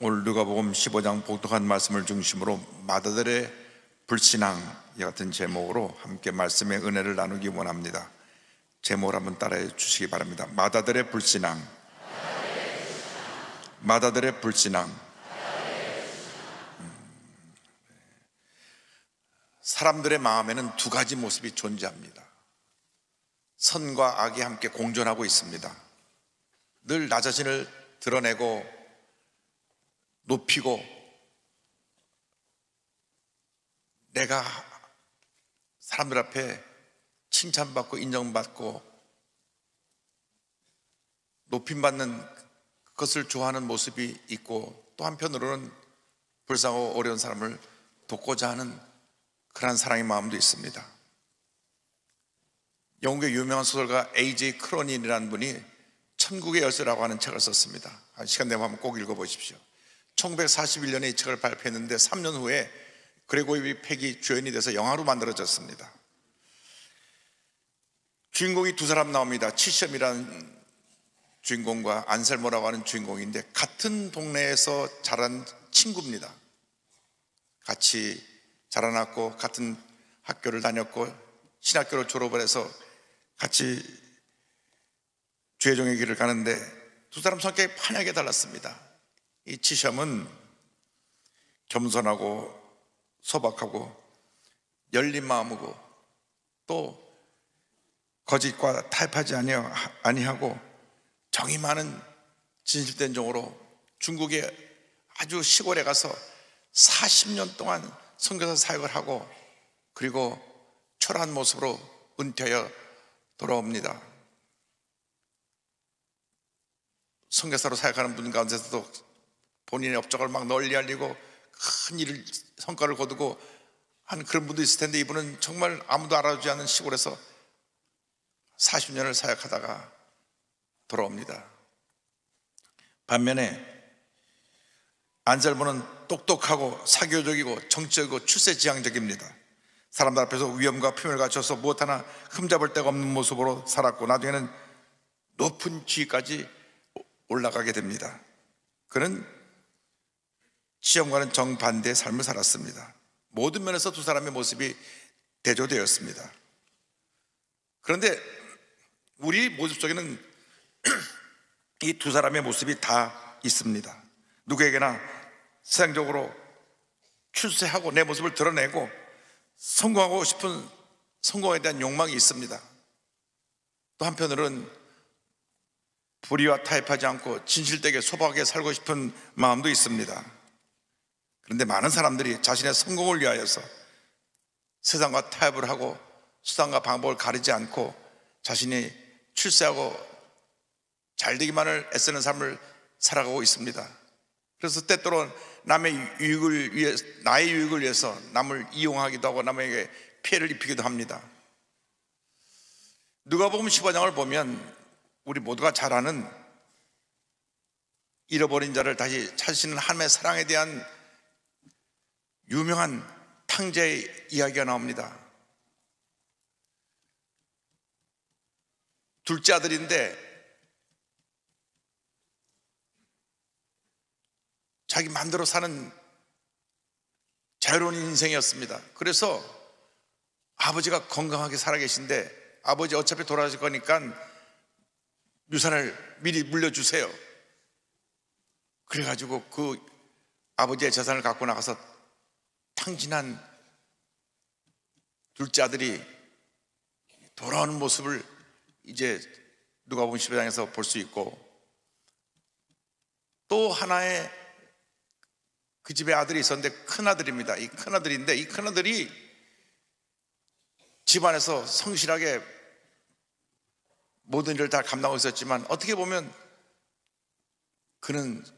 오늘 누가복음 15장 복독한 말씀을 중심으로 마다들의 불신앙 같은 제목으로 함께 말씀의 은혜를 나누기 원합니다. 제목을 한번 따라해 주시기 바랍니다. 마다들의 불신앙. 마다들의 불신앙. 사람들의 마음에는 두 가지 모습이 존재합니다. 선과 악이 함께 공존하고 있습니다. 늘 나 자신을 드러내고 높이고 내가 사람들 앞에 칭찬받고 인정받고 높임받는 그것을 좋아하는 모습이 있고, 또 한편으로는 불쌍하고 어려운 사람을 돕고자 하는 그러한 사랑의 마음도 있습니다. 영국의 유명한 소설가 A.J. 크로닌이라는 분이 천국의 열쇠라고 하는 책을 썼습니다. 시간 되면 한번 꼭 읽어보십시오. 1941년에 이 책을 발표했는데 3년 후에 그레고리 팩이 주연이 돼서 영화로 만들어졌습니다. 주인공이 두 사람 나옵니다. 치시엄이라는 주인공과 안셀모라고 하는 주인공인데 같은 동네에서 자란 친구입니다. 같이 자라났고 같은 학교를 다녔고 신학교를 졸업을 해서 같이 주의 종의 길을 가는데 두 사람 성격이 판하게 달랐습니다. 이 치시엄은 겸손하고 소박하고 열린 마음이고 또 거짓과 타협하지 아니하고 정이 많은 진실된 종으로 중국의 아주 시골에 가서 40년 동안 선교사 사역을 하고 그리고 초라한 모습으로 은퇴하여 돌아옵니다. 선교사로 사역하는 분 가운데서도 본인의 업적을 막 널리 알리고 큰 일을 성과를 거두고 한 그런 분도 있을 텐데, 이분은 정말 아무도 알아주지 않는 시골에서 40년을 사역하다가 돌아옵니다. 반면에 안셀모는 똑똑하고 사교적이고 정적이고 출세지향적입니다. 사람들 앞에서 위엄과 품을 갖춰서 무엇 하나 흠잡을 데가 없는 모습으로 살았고 나중에는 높은 지위까지 올라가게 됩니다. 그는 치시엄과는 정반대의 삶을 살았습니다. 모든 면에서 두 사람의 모습이 대조되었습니다. 그런데 우리 모습 속에는 이 두 사람의 모습이 다 있습니다. 누구에게나 세상적으로 출세하고 내 모습을 드러내고 성공하고 싶은 성공에 대한 욕망이 있습니다. 또 한편으로는 불의와 타협하지 않고 진실되게 소박하게 살고 싶은 마음도 있습니다. 그런데 많은 사람들이 자신의 성공을 위하여서 세상과 타협을 하고 수단과 방법을 가리지 않고 자신이 출세하고 잘되기만을 애쓰는 삶을 살아가고 있습니다. 그래서 때때로 남의 유익을 위해, 나의 유익을 위해서 남을 이용하기도 하고 남에게 피해를 입히기도 합니다. 누가복음 15장을 보면 우리 모두가 잘 아는 잃어버린 자를 다시 찾으시는 하나님의 사랑에 대한 유명한 탕자의 이야기가 나옵니다. 둘째 아들인데 자기 마음대로 사는 자유로운 인생이었습니다. 그래서 아버지가 건강하게 살아계신데 아버지 어차피 돌아가실 거니까 유산을 미리 물려주세요. 그래가지고 그 아버지의 재산을 갖고 나가서 탕진한 둘째 아들이 돌아오는 모습을 이제 누가복음 15장에서 볼 수 있고, 또 하나의 그 집에 아들이 있었는데 큰아들입니다. 이 큰아들인데 이 큰아들이 집안에서 성실하게 모든 일을 다 감당하고 있었지만 어떻게 보면 그는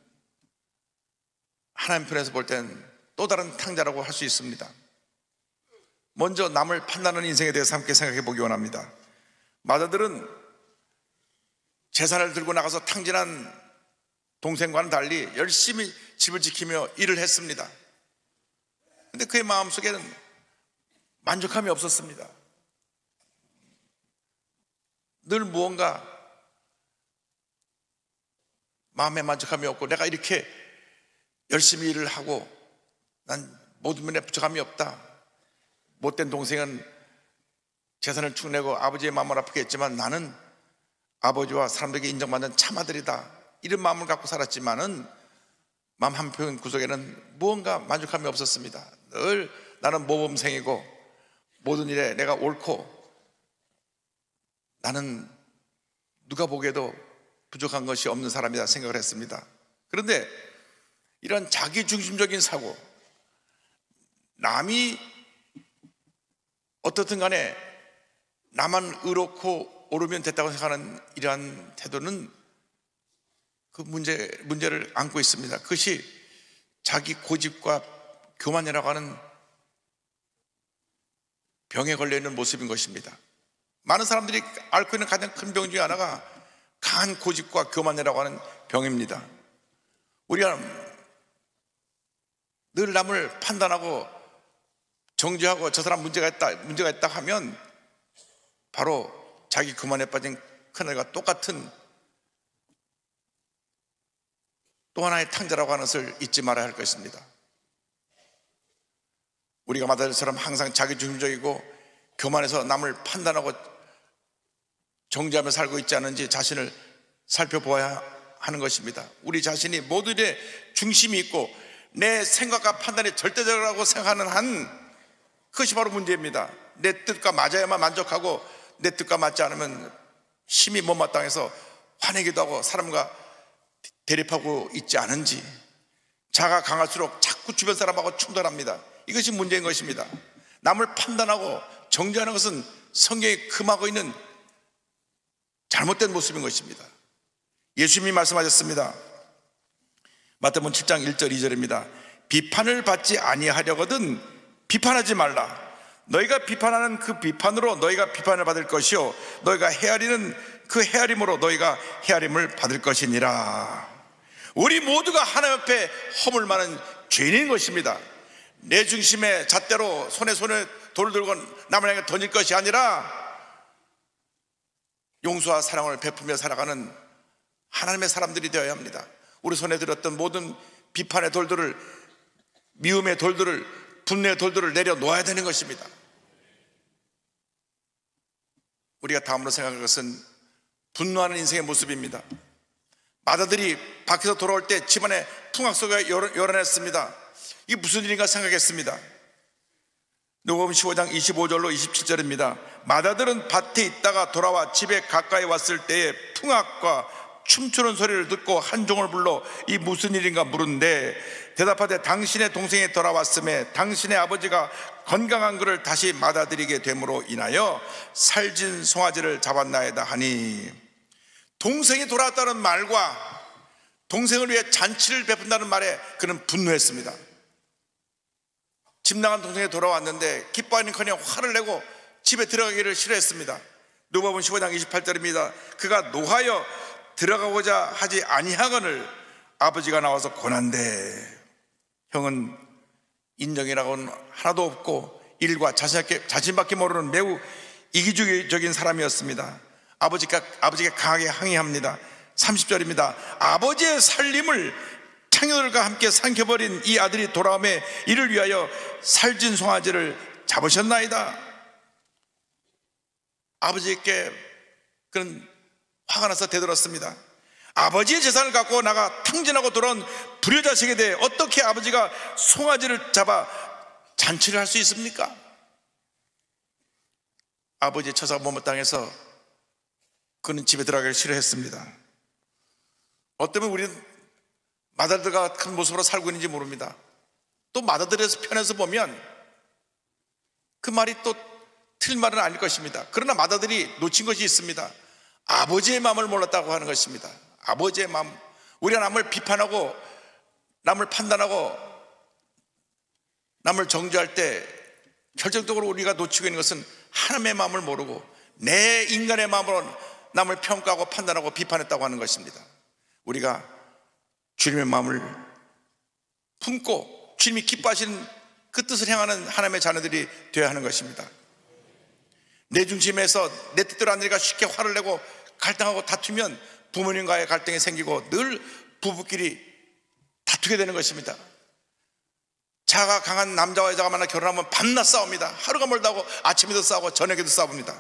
하나님 편에서 볼 땐 또 다른 탕자라고 할 수 있습니다. 먼저 남을 판단하는 인생에 대해서 함께 생각해 보기 원합니다. 마다들은 재산을 들고 나가서 탕진한 동생과는 달리 열심히 집을 지키며 일을 했습니다. 그런데 그의 마음속에는 만족함이 없었습니다. 늘 무언가 마음에 만족함이 없고 내가 이렇게 열심히 일을 하고 난 모든 면에 부족함이 없다. 못된 동생은 재산을 축내고 아버지의 마음을 아프게 했지만 나는 아버지와 사람들에게 인정받는 참 아들이다. 이런 마음을 갖고 살았지만은 마음 한편 구석에는 무언가 만족함이 없었습니다. 늘 나는 모범생이고 모든 일에 내가 옳고 나는 누가 보기에도 부족한 것이 없는 사람이다 생각을 했습니다. 그런데 이런 자기중심적인 사고, 남이 어떻든 간에 나만 의롭고 옳으면 됐다고 생각하는 이러한 태도는 그 문제를 안고 있습니다. 그것이 자기 고집과 교만이라고 하는 병에 걸려있는 모습인 것입니다. 많은 사람들이 앓고 있는 가장 큰 병 중에 하나가 강한 고집과 교만이라고 하는 병입니다. 우리가 늘 남을 판단하고 정죄하고 저 사람 문제가 있다 하면 바로 자기 교만에 빠진 큰아이가 똑같은 또 하나의 탕자라고 하는 것을 잊지 말아야 할 것입니다. 우리가 마다들처럼 항상 자기중심적이고 교만해서 남을 판단하고 정죄하며 살고 있지 않은지 자신을 살펴보아야 하는 것입니다. 우리 자신이 모든 일에 중심이 있고 내 생각과 판단이 절대적이라고 생각하는 한 그것이 바로 문제입니다. 내 뜻과 맞아야만 만족하고 내 뜻과 맞지 않으면 심히 못마땅해서 화내기도 하고 사람과 대립하고 있지 않은지, 자가 강할수록 자꾸 주변 사람하고 충돌합니다. 이것이 문제인 것입니다. 남을 판단하고 정죄하는 것은 성경이 금하고 있는 잘못된 모습인 것입니다. 예수님이 말씀하셨습니다. 마태복음 7장 1절 2절입니다. 비판을 받지 아니하려거든 비판하지 말라. 너희가 비판하는 그 비판으로 너희가 비판을 받을 것이요 너희가 헤아리는 그 헤아림으로 너희가 헤아림을 받을 것이니라. 우리 모두가 하나님 앞에 허물 많은 죄인인 것입니다. 내 중심의 잣대로 손에 돌을 들고 남을 향해 던질 것이 아니라 용서와 사랑을 베풀며 살아가는 하나님의 사람들이 되어야 합니다. 우리 손에 들었던 모든 비판의 돌들을, 미움의 돌들을, 분노의 돌들을 내려놓아야 되는 것입니다. 우리가 다음으로 생각할 것은 분노하는 인생의 모습입니다. 마다들이 밖에서 돌아올 때 집안에 풍악소가 요란했습니다. 이게 무슨 일인가 생각했습니다. 누가복음 15장 25절로 27절입니다. 마다들은 밭에 있다가 돌아와 집에 가까이 왔을 때에 풍악과 춤추는 소리를 듣고 한 종을 불러 이 무슨 일인가 물은데 대답하되 당신의 동생이 돌아왔음에 당신의 아버지가 건강한 그를 다시 맞아들이게 됨으로 인하여 살진 송아지를 잡았나이다 하니, 동생이 돌아왔다는 말과 동생을 위해 잔치를 베푼다는 말에 그는 분노했습니다. 집 나간 동생이 돌아왔는데 기뻐하는커녕 화를 내고 집에 들어가기를 싫어했습니다. 누가복음 15장 28절입니다. 그가 노하여 들어가고자 하지 아니하거늘 아버지가 나와서 권한대. 형은 인정이라고는 하나도 없고 일과 자신밖에 모르는 매우 이기주의적인 사람이었습니다. 아버지께 강하게 항의합니다. 30절입니다. 아버지의 살림을 창녀들과 함께 삼켜버린 이 아들이 돌아오매 이를 위하여 살진 송아지를 잡으셨나이다. 아버지께 그는 화가 나서 대들었습니다. 아버지의 재산을 갖고 나가 탕진하고 돌아온 불효자식에 대해 어떻게 아버지가 송아지를 잡아 잔치를 할 수 있습니까? 아버지의 처사가 못마땅해서 그는 집에 들어가기를 싫어했습니다. 어쩌면 우리는 마다들과 큰 모습으로 살고 있는지 모릅니다. 또 마다들의 편에서 보면 그 말이 또 틀린 말은 아닐 것입니다. 그러나 마다들이 놓친 것이 있습니다. 아버지의 마음을 몰랐다고 하는 것입니다. 아버지의 마음. 우리가 남을 비판하고 남을 판단하고 남을 정죄할 때 결정적으로 우리가 놓치고 있는 것은 하나님의 마음을 모르고 내 인간의 마음으로 남을 평가하고 판단하고 비판했다고 하는 것입니다. 우리가 주님의 마음을 품고 주님이 기뻐하시는 그 뜻을 향하는 하나님의 자녀들이 되어야 하는 것입니다. 내 중심에서 내 뜻대로 안 되니까 쉽게 화를 내고 갈등하고 다투면 부모님과의 갈등이 생기고 늘 부부끼리 다투게 되는 것입니다. 자아가 강한 남자와 여자가 만나 결혼하면 밤낮 싸웁니다. 하루가 멀다 하고 아침에도 싸우고 저녁에도 싸웁니다.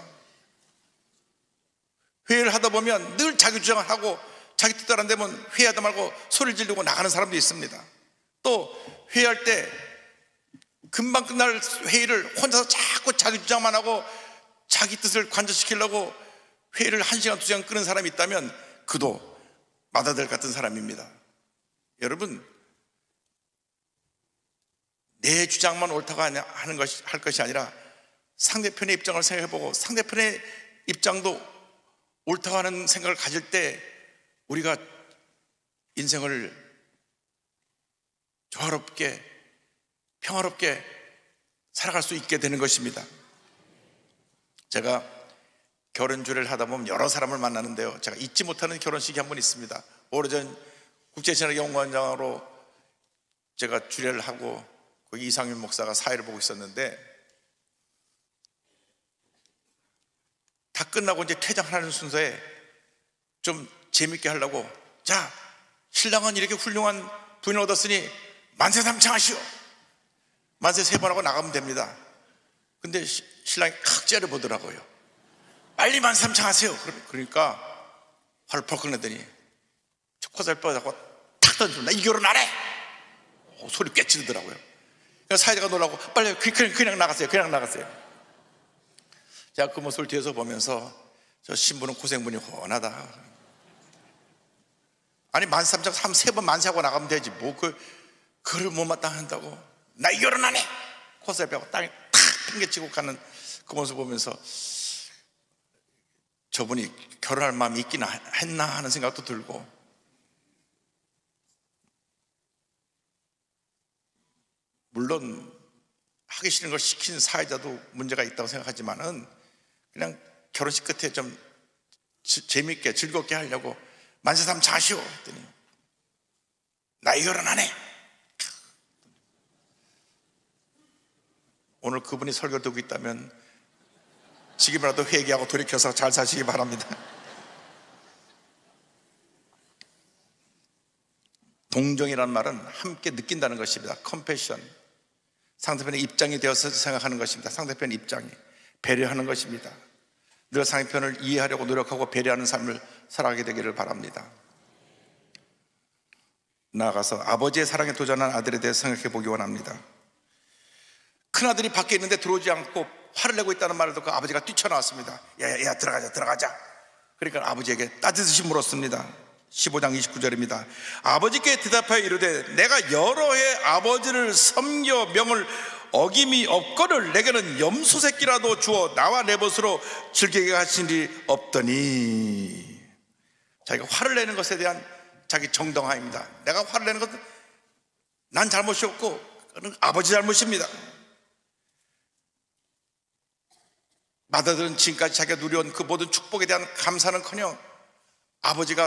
회의를 하다 보면 늘 자기 주장을 하고 자기 뜻대로 안 되면 회의하다 말고 소리를 지르고 나가는 사람도 있습니다. 또 회의할 때 금방 끝날 회의를 혼자서 자꾸 자기 주장만 하고 자기 뜻을 관철시키려고 회의를 1시간, 2시간 끄는 사람이 있다면 그도 마다들 같은 사람입니다. 여러분, 내 주장만 옳다고 할 것이 아니라 상대편의 입장을 생각해보고 상대편의 입장도 옳다고 하는 생각을 가질 때 우리가 인생을 조화롭게 평화롭게 살아갈 수 있게 되는 것입니다. 제가 결혼 주례를 하다 보면 여러 사람을 만나는데요, 제가 잊지 못하는 결혼식이 한 번 있습니다. 오래전 국제신학연구원장으로 제가 주례를 하고 거기 이상윤 목사가 사회를 보고 있었는데, 다 끝나고 이제 퇴장하는 순서에 좀 재밌게 하려고, 자, 신랑은 이렇게 훌륭한 부인을 얻었으니 만세 삼창하시오, 만세 3번 하고 나가면 됩니다. 근데 신랑이 칵 째려보더라고요. 빨리 만세 삼창하세요. 그러니까 화를 펄컥 내더니 코살 뻗어갖고 탁 던지면 나 이 결혼 안 해! 소리 꽤 지르더라고요. 그러니까 사회자가 놀라고 빨리 그냥 나가세요. 그냥 나가세요. 제가 그 모습을 뒤에서 보면서 저 신부는 고생분이 훤하다. 아니 만세 삼창 3번 만세하고 나가면 되지 뭐 그를 못마땅한다고 나 이 결혼 안 해! 코살 펴고 땅에 탁 팽개치고 가는 그 모습을 보면서 저분이 결혼할 마음이 있긴 했나 하는 생각도 들고, 물론 하기 싫은 걸 시킨 사회자도 문제가 있다고 생각하지만은 그냥 결혼식 끝에 좀 재밌게 즐겁게 하려고 만세 삼창하시오 했더니 나 이 결혼 안 해! 오늘 그분이 설교 듣고 있다면 지금이라도 회개하고 돌이켜서 잘 사시기 바랍니다. 동정이라는 말은 함께 느낀다는 것입니다. 컴패션, 상대편의 입장이 되어서 생각하는 것입니다. 상대편의 입장이 배려하는 것입니다. 늘 상대편을 이해하려고 노력하고 배려하는 삶을 살아가게 되기를 바랍니다. 나아가서 아버지의 사랑에 도전한 아들에 대해 생각해 보기 원합니다. 큰아들이 밖에 있는데 들어오지 않고 화를 내고 있다는 말을 듣고 아버지가 뛰쳐나왔습니다. 야 들어가자. 그러니까 아버지에게 따뜻이 물었습니다. 15장 29절입니다. 아버지께 대답하여 이르되 내가 여러 해 아버지를 섬겨 명을 어김이 없거늘 내게는 염소 새끼라도 주어 나와 내 벗으로 즐기게 하신 일이 없더니. 자기가 화를 내는 것에 대한 자기 정당화입니다. 내가 화를 내는 것은 난 잘못이 없고 그건 아버지 잘못입니다. 마다들은 지금까지 자기가 누려온 그 모든 축복에 대한 감사는커녕 아버지가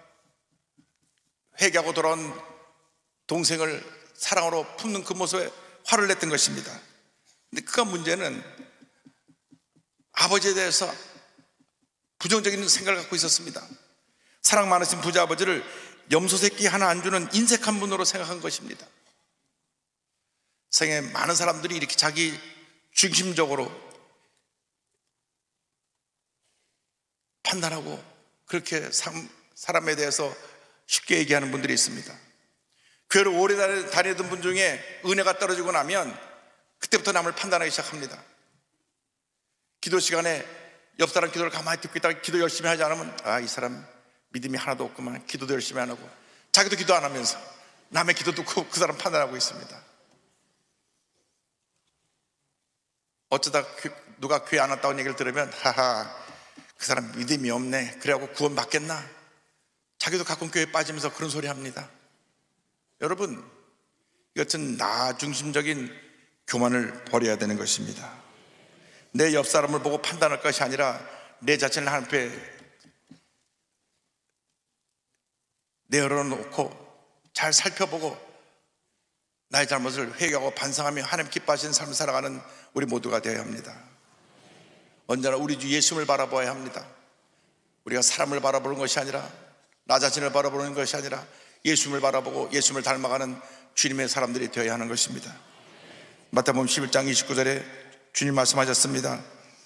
회개하고 돌아온 동생을 사랑으로 품는 그 모습에 화를 냈던 것입니다. 근데 그가 문제는 아버지에 대해서 부정적인 생각을 갖고 있었습니다. 사랑 많으신 부자 아버지를 염소 새끼 하나 안 주는 인색한 분으로 생각한 것입니다. 세상에 많은 사람들이 이렇게 자기 중심적으로 판단하고 그렇게 사람에 대해서 쉽게 얘기하는 분들이 있습니다. 교회를 오래 다니던 분 중에 은혜가 떨어지고 나면 그때부터 남을 판단하기 시작합니다. 기도 시간에 옆 사람 기도를 가만히 듣고 있다가 기도 열심히 하지 않으면 이 사람 믿음이 하나도 없구만, 기도도 열심히 안 하고 자기도 기도 안 하면서 남의 기도 듣고 그 사람 판단하고 있습니다. 어쩌다 누가 교회 안 왔다고 얘기를 들으면 하하 그 사람 믿음이 없네, 그래갖고 구원 받겠나? 자기도 가끔 교회에 빠지면서 그런 소리 합니다. 여러분, 이것은 나 중심적인 교만을 버려야 되는 것입니다. 내 옆 사람을 보고 판단할 것이 아니라 내 자신을 하나님 앞에 내어놓고 잘 살펴보고 나의 잘못을 회개하고 반성하며 하나님 기뻐하시는 삶을 살아가는 우리 모두가 되어야 합니다. 언제나 우리 주 예수님을 바라보아야 합니다. 우리가 사람을 바라보는 것이 아니라 나 자신을 바라보는 것이 아니라 예수님을 바라보고 예수님을 닮아가는 주님의 사람들이 되어야 하는 것입니다. 마태복음 11장 29절에 주님 말씀하셨습니다.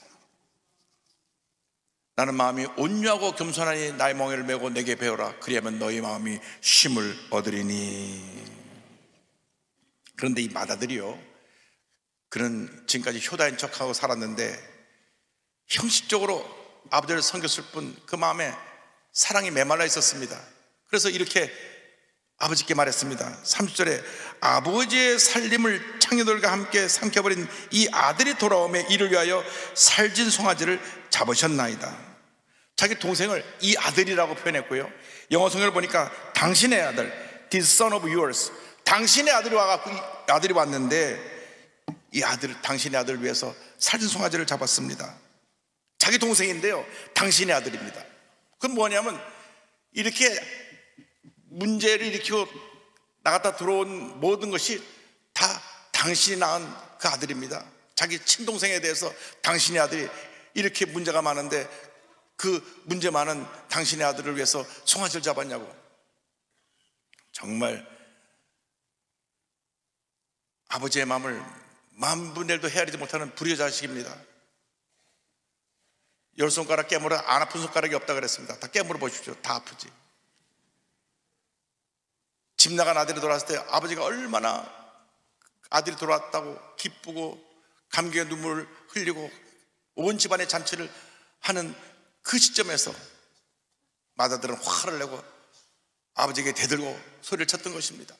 나는 마음이 온유하고 겸손하니 나의 멍에를 메고 내게 배우라. 그리하면 너희 마음이 쉼을 얻으리니. 그런데 이 마다들이요, 그는 지금까지 효다인 척하고 살았는데 형식적으로 아버지를 섬겼을 뿐 그 마음에 사랑이 메말라 있었습니다. 그래서 이렇게 아버지께 말했습니다. 30절에 아버지의 살림을 창녀들과 함께 삼켜버린 이 아들이 돌아오매 이를 위하여 살진 송아지를 잡으셨나이다. 자기 동생을 이 아들이라고 표현했고요, 영어 성경을 보니까 당신의 아들, this son of yours, 당신의 아들이 와갖고 아들이 왔는데 이 아들, 당신의 아들을 위해서 살진 송아지를 잡았습니다. 자기 동생인데요, 당신의 아들입니다. 그건 뭐냐면 이렇게 문제를 일으키고 나갔다 들어온 모든 것이 다 당신이 낳은 그 아들입니다. 자기 친동생에 대해서 당신의 아들이 이렇게 문제가 많은데 그 문제 많은 당신의 아들을 위해서 송아지를 잡았냐고. 정말 아버지의 마음을 만분의 1도 헤아리지 못하는 불의의 자식입니다. 10손가락 깨물어 안 아픈 손가락이 없다 그랬습니다. 다 깨물어 보십시오. 다 아프지. 집 나간 아들이 돌아왔을 때 아버지가 얼마나 아들이 돌아왔다고 기쁘고 감격의 눈물을 흘리고 온 집안의 잔치를 하는 그 시점에서 마다들은 화를 내고 아버지에게 대들고 소리를 쳤던 것입니다.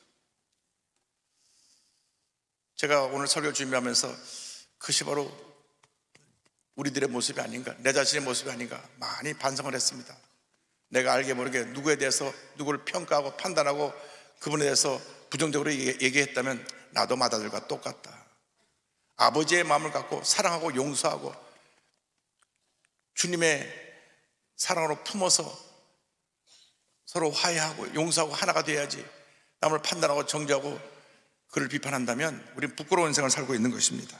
제가 오늘 설교를 준비하면서 그것이 바로 우리들의 모습이 아닌가, 내 자신의 모습이 아닌가 많이 반성을 했습니다. 내가 알게 모르게 누구에 대해서 누구를 평가하고 판단하고 그분에 대해서 부정적으로 얘기했다면 나도 마다들과 똑같다. 아버지의 마음을 갖고 사랑하고 용서하고 주님의 사랑으로 품어서 서로 화해하고 용서하고 하나가 돼야지, 남을 판단하고 정죄하고 그를 비판한다면 우리는 부끄러운 인생을 살고 있는 것입니다.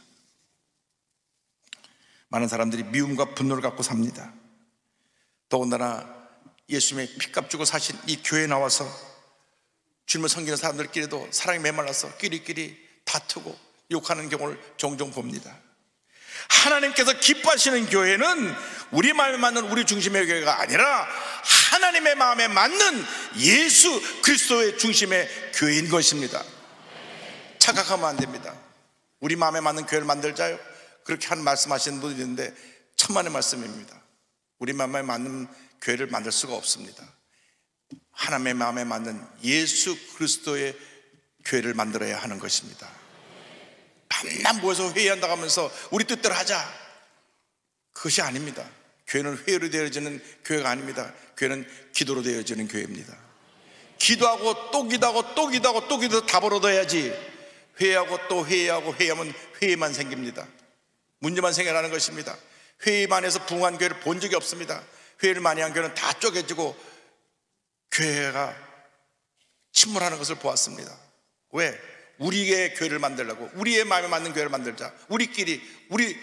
많은 사람들이 미움과 분노를 갖고 삽니다. 더군다나 예수님의 피값 주고 사신 이 교회에 나와서 주님을 섬기는 사람들끼리도 사랑이 메말라서 끼리끼리 다투고 욕하는 경우를 종종 봅니다. 하나님께서 기뻐하시는 교회는 우리 마음에 맞는 우리 중심의 교회가 아니라 하나님의 마음에 맞는 예수 그리스도의 중심의 교회인 것입니다. 착각하면 안 됩니다. 우리 마음에 맞는 교회를 만들자요, 그렇게 한 말씀하시는 분이 있는데 천만의 말씀입니다. 우리 마음에 맞는 교회를 만들 수가 없습니다. 하나님의 마음에 맞는 예수 그리스도의 교회를 만들어야 하는 것입니다. 밤낮 모여서 회의한다고 하면서 우리 뜻대로 하자, 그것이 아닙니다. 교회는 회의로 되어지는 교회가 아닙니다. 교회는 기도로 되어지는 교회입니다. 기도하고 또 기도하고 또 기도하고 또 기도 답을 얻어야지, 회의하고 또 회의하고 회의하면 회의만 생깁니다. 문제만 생겨나는 것입니다. 회의만 해서 부흥한 교회를 본 적이 없습니다. 회의를 많이 한 교회는 다 쪼개지고 교회가 침몰하는 것을 보았습니다. 왜? 우리의 교회를 만들려고, 우리의 마음에 맞는 교회를 만들자, 우리끼리, 우리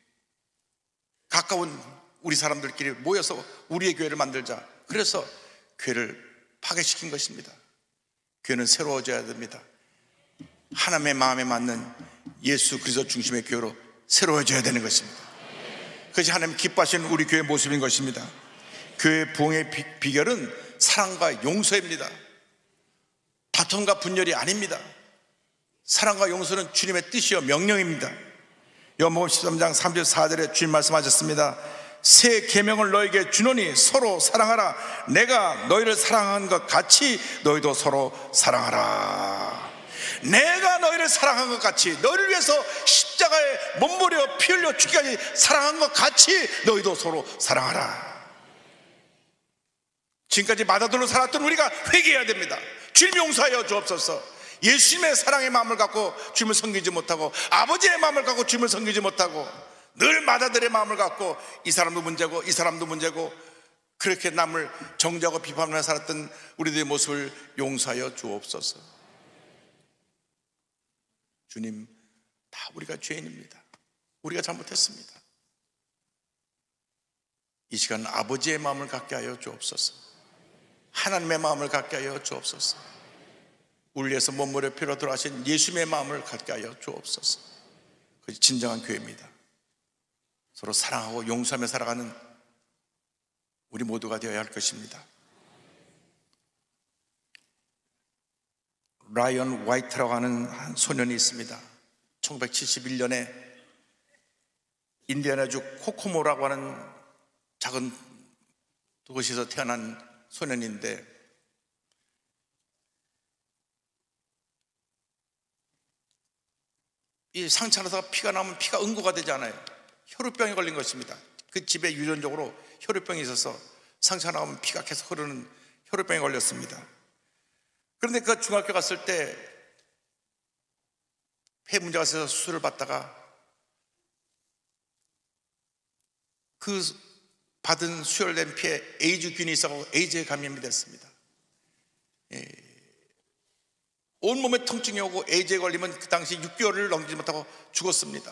가까운 우리 사람들끼리 모여서 우리의 교회를 만들자. 그래서 교회를 파괴시킨 것입니다. 교회는 새로워져야 됩니다. 하나님의 마음에 맞는 예수 그리스도 중심의 교회로 새로워져야 되는 것입니다. 그것이 하나님 기뻐하시는 우리 교회의 모습인 것입니다. 교회 부흥의 비결은 사랑과 용서입니다. 다툼과 분열이 아닙니다. 사랑과 용서는 주님의 뜻이요 명령입니다. 요한복음 13장 3절 4절에 주님 말씀하셨습니다. 새 계명을 너에게 주노니 서로 사랑하라. 내가 너희를 사랑한 것 같이 너희도 서로 사랑하라. 내가 너희를 사랑한 것 같이, 너희를 위해서 십자가에 몸부려 피 흘려 죽기까지 사랑한 것 같이 너희도 서로 사랑하라. 지금까지 마다들로 살았던 우리가 회개해야 됩니다. 주님 용서하여 주옵소서. 예수님의 사랑의 마음을 갖고 주님을 섬기지 못하고, 아버지의 마음을 갖고 주님을 섬기지 못하고, 늘 마다들의 마음을 갖고 이 사람도 문제고 이 사람도 문제고 그렇게 남을 정죄하고 비판하며 살았던 우리들의 모습을 용서하여 주옵소서. 주님, 다 우리가 죄인입니다. 우리가 잘못했습니다. 이 시간 아버지의 마음을 갖게 하여 주옵소서. 하나님의 마음을 갖게 하여 주옵소서. 우리 위해서 몸무게 피로 돌아가신 예수님의 마음을 갖게 하여 주옵소서. 그것이 진정한 교회입니다. 서로 사랑하고 용서하며 살아가는 우리 모두가 되어야 할 것입니다. 라이언 화이트라고 하는 한 소년이 있습니다. 1971년에 인디애나주 코코모라고 하는 작은 도시에서 태어난 소년인데, 이 상처나서 피가 나면 피가 응고가 되지 않아요. 혈우병에 걸린 것입니다. 그 집에 유전적으로 혈우병이 있어서 상처가 나면 피가 계속 흐르는 혈우병에 걸렸습니다. 그런데 그 중학교 갔을 때 폐 문제가 있어서 수술을 받다가 그 받은 수혈된 피에 에이즈균이 있어서 에이즈에 감염이 됐습니다. 온몸에 통증이 오고 에이즈에 걸리면 그 당시 6개월을 넘기지 못하고 죽었습니다.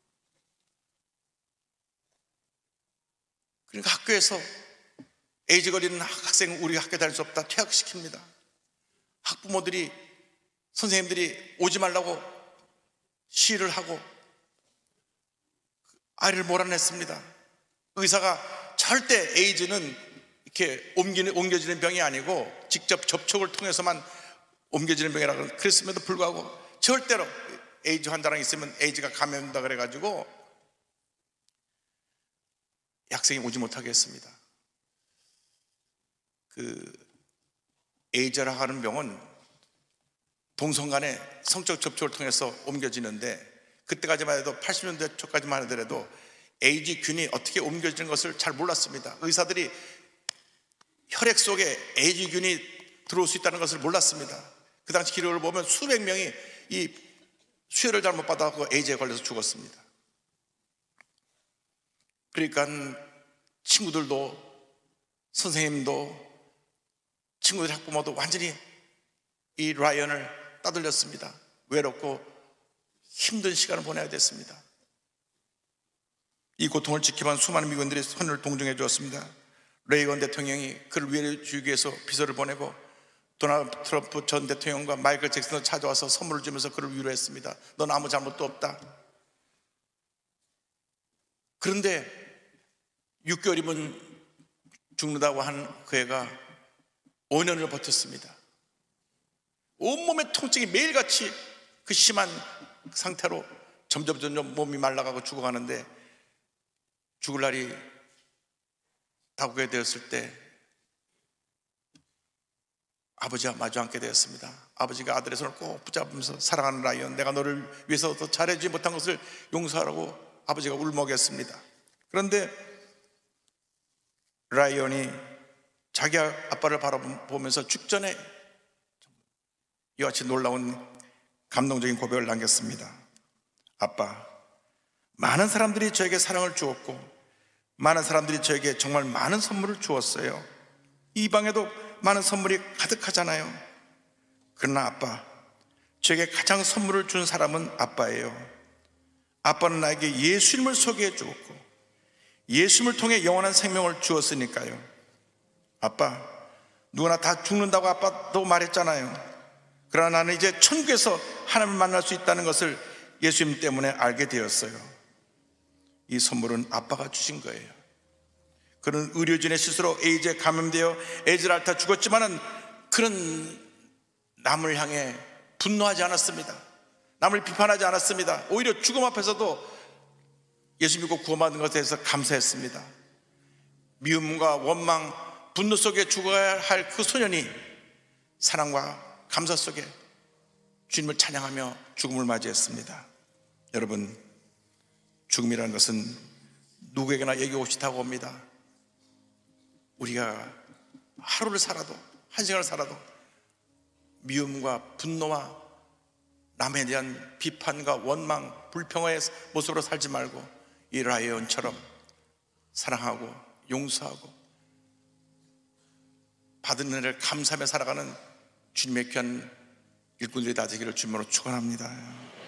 그러니까 학교에서 에이즈 걸리는 학생 우리 학교 다닐 수 없다 퇴학시킵니다. 학부모들이, 선생님들이 오지 말라고 시위를 하고 아이를 몰아냈습니다. 의사가 절대 에이즈는 이렇게 옮겨지는 병이 아니고 직접 접촉을 통해서만 옮겨지는 병이라고 그랬음에도 불구하고 절대로 에이즈 환자랑 있으면 에이즈가 감염된다 그래가지고 학생이 오지 못하게 했습니다. 그 에이즈라고 하는 병은 동성 간의 성적 접촉을 통해서 옮겨지는데, 그때까지만 해도 80년대 초까지만 하더라도 에이즈균이 어떻게 옮겨지는 것을 잘 몰랐습니다. 의사들이 혈액 속에 에이즈균이 들어올 수 있다는 것을 몰랐습니다. 그 당시 기록을 보면 수백 명이 이 수혈을 잘못 받아서 에이즈에 걸려서 죽었습니다. 그러니까 친구들도, 선생님도, 친구들, 학부모도 완전히 이 라이언을 따돌렸습니다. 외롭고 힘든 시간을 보내야 됐습니다. 이 고통을 지켜본 수많은 미군들이 선을 동정해 주었습니다. 레이건 대통령이 그를 위해주기 위해서 비서를 보내고 도널드 트럼프 전 대통령과 마이클 잭슨도 찾아와서 선물을 주면서 그를 위로했습니다. 넌 아무 잘못도 없다. 그런데 6개월이면 죽는다고 한 그 애가 5년을 버텼습니다. 온몸의 통증이 매일같이 그 심한 상태로 점점 몸이 말라가고 죽어가는데, 죽을 날이 다가오게 되었을 때 아버지와 마주 앉게 되었습니다. 아버지가 아들의 손을 꼭 붙잡으면서, 사랑하는 라이언, 내가 너를 위해서 더 잘해주지 못한 것을 용서하라고 아버지가 울먹였습니다. 그런데 라이언이 자기 아빠를 바라보면서 죽전에 이와 같이 놀라운 감동적인 고백을 남겼습니다. 아빠, 많은 사람들이 저에게 사랑을 주었고 많은 사람들이 저에게 정말 많은 선물을 주었어요. 이 방에도 많은 선물이 가득하잖아요. 그러나 아빠, 저에게 가장 선물을 준 사람은 아빠예요. 아빠는 나에게 예수님을 소개해 주었고 예수님을 통해 영원한 생명을 주었으니까요. 아빠, 누구나 다 죽는다고 아빠도 말했잖아요. 그러나 나는 이제 천국에서 하나님을 만날 수 있다는 것을 예수님 때문에 알게 되었어요. 이 선물은 아빠가 주신 거예요. 그는 의료진의 실수로 에이즈에 감염되어 에이즈를 앓다 죽었지만은 그는 남을 향해 분노하지 않았습니다. 남을 비판하지 않았습니다. 오히려 죽음 앞에서도 예수 믿고 구원받은 것에 대해서 감사했습니다. 미움과 원망, 분노 속에 죽어야 할 그 소년이 사랑과 감사 속에 주님을 찬양하며 죽음을 맞이했습니다. 여러분, 죽음이라는 것은 누구에게나 얘기 없이 다가옵니다. 우리가 하루를 살아도, 한 시간을 살아도 미움과 분노와 남에 대한 비판과 원망, 불평의 모습으로 살지 말고 이 라이언처럼 사랑하고 용서하고 받은 은혜를 감사하며 살아가는 주님의 귀한 일꾼들이 다 되기를 주님으로 축원합니다.